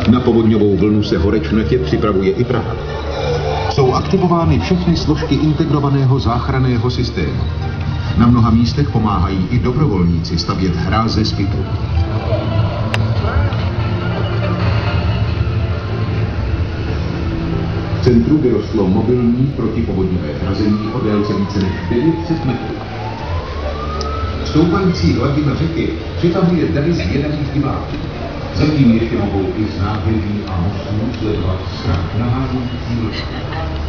Na povodňovou vlnu se horečnatě připravuje i Praha. Jsou aktivovány všechny složky integrovaného záchranného systému. Na mnoha místech pomáhají i dobrovolníci stavět hráze z pytlu. V centru vyrostlo mobilní protipovodňové hrazení o délce více než 900 metrů. Stoupající hladina řeky přitahuje davy zvědavých diváků. Zatím ještě mohou i z nábřeží a mostů sledovat strach nahánějící vlny.